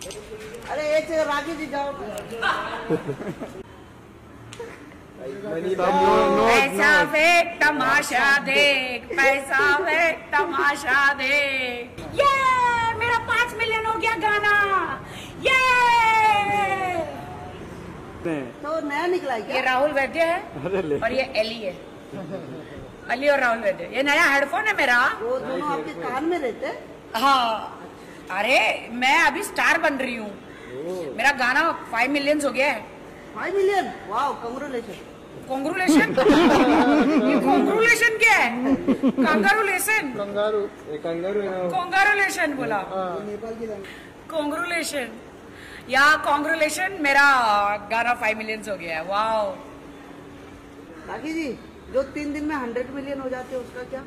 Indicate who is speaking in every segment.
Speaker 1: अरे एक से राखी जी जाओ।
Speaker 2: पैसा फेंक तमाशा देख, पैसा फेंक तमाशा देख। ये मेरा 5 मिलियन हो गया गाना। ये
Speaker 1: तो नया निकला है क्या?
Speaker 2: ये राहुल वैद्य है और ये एली है। अली और राहुल वैद्य। ये नया हेडफोन है मेरा।
Speaker 1: वो दोनों आपके कान में रहते हैं?
Speaker 2: हाँ, अरे मैं अभी स्टार बन रही हूँ। मेरा गाना 5 मिलियन हो गया है।
Speaker 1: 5 मिलियन? वाह, कांग्रेचुलेशन।
Speaker 2: कांग्रेचुलेशन? ये कांग्रेचुलेशन क्या है? कांग्रेचुलेशन। कांग्रेचुलेशन बोला। कांग्रेचुलेशन या कांग्रेचुलेशन, मेरा गाना 5 मिलियन हो गया है। वाह
Speaker 1: राखी जी, जो 3 दिन में 100 मिलियन हो जाते हैं उसका क्या?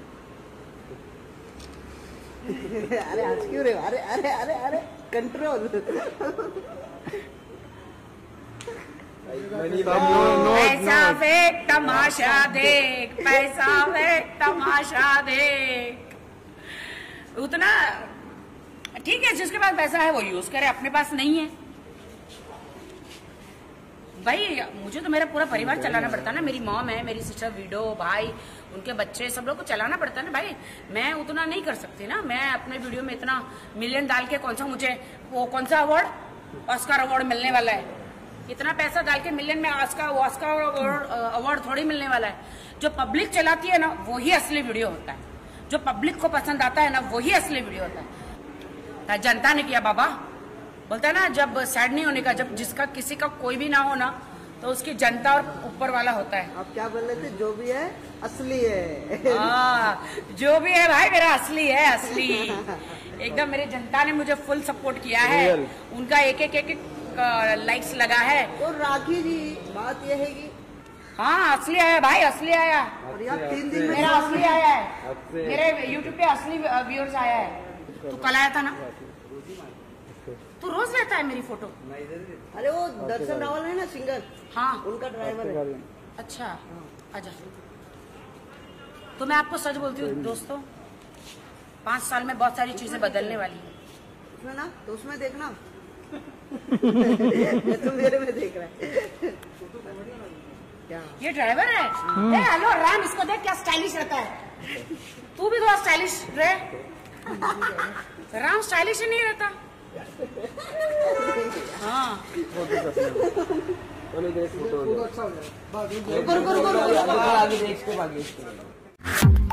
Speaker 1: अरे हंस क्यों रहे हो? अरे अरे अरे अरे कंट्रोल।
Speaker 2: पैसा फेंक तमाशा देख, पैसा फेंक तमाशा देख। उतना ठीक है, जिसके पास पैसा है वो यूज करे, अपने पास नहीं है भाई। मुझे तो मेरा पूरा परिवार चलाना पड़ता है ना। मेरी मॉम है, मेरी सिस्टर, वीडो, भाई, उनके बच्चे, सब लोग को चलाना पड़ता है ना भाई। मैं उतना नहीं कर सकती ना। मैं अपने वीडियो में इतना मिलियन डाल के कौन सा मुझे वो कौन सा अवार्ड, ऑस्कर अवार्ड मिलने वाला है? इतना पैसा डाल के मिलियन में ऑस्कर अवार्ड थोड़ी मिलने वाला है। जो पब्लिक चलाती है ना वही असली वीडियो होता है। जो पब्लिक को पसंद आता है ना वही असली वीडियो होता है। जनता ने किया बाबा, बोलता है ना, जब सैड नहीं होने का, जब जिसका किसी का कोई भी ना हो ना, तो उसकी जनता और ऊपर वाला होता है।
Speaker 1: आप क्या बोल रहे थे? जो भी है असली है।
Speaker 2: जो भी है भाई मेरा असली है, असली एकदम। मेरी जनता ने मुझे फुल सपोर्ट किया है। उनका एक लाइक्स लगा है।
Speaker 1: तो राखी जी, बात यह है कि
Speaker 2: हाँ, असली आया भाई, असली आया।
Speaker 1: और यार 3 दिन में
Speaker 2: मेरा असली आया है। मेरे यूट्यूब पे असली व्यूअर्स आया है। तू कल आया था ना? तू रोज लेता है मेरी फोटो?
Speaker 1: अरे वो दर्शन रावल है ना, सिंगर।
Speaker 2: हाँ,
Speaker 1: उनका ड्राइवर है।
Speaker 2: अच्छा, आजा। तो मैं आपको सच बोलती हूँ दोस्तों, 5 साल में बहुत सारी चीजें बदलने वाली है।
Speaker 1: उसमें ना, तो उसमें देखना। तो मेरे में देख रहा है क्या?
Speaker 2: ये ड्राइवर है। हेलो राम, इसको देख क्या स्टाइलिश रहता है। तू भी थोड़ा स्टाइलिश रहे। राम स्टाइलिश ही नहीं रहता। हाँ,
Speaker 1: रुको रुको रुको रुको।